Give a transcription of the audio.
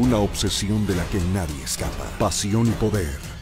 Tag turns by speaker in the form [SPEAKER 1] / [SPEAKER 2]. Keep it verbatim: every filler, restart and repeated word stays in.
[SPEAKER 1] Una obsesión de la que nadie escapa. Pasión y poder.